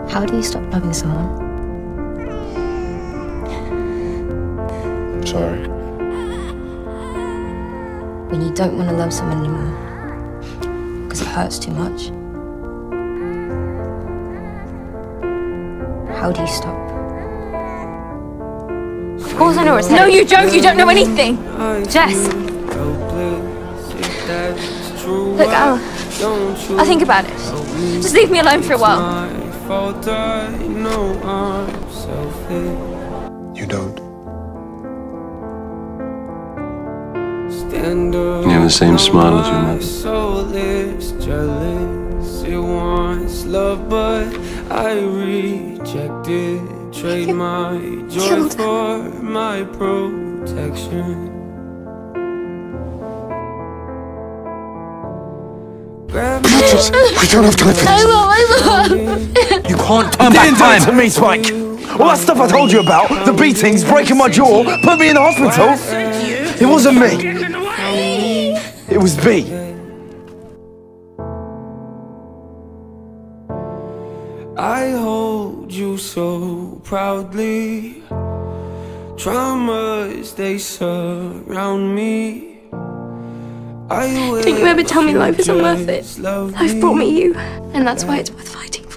How do you stop loving someone? I'm sorry. When you don't want to love someone anymore because it hurts too much. How do you stop? Of course I know where it's headed. No, you don't. You don't know anything. Jess. Look, I'll think about it. Just leave me alone for a while. You don't. You have the same smile as your mother. It wants love, but I reject it. Trade my joy for my protection. We don't have time for this. I will. You can't turn back time. To me, Spike. All that stuff I told you about, the beatings, breaking my jaw, put me in the hospital. It wasn't me. It was B. I hold you so proudly. Traumas, they surround me. Don't you ever tell me life isn't worth it. Life brought me you, and that's why it's worth fighting.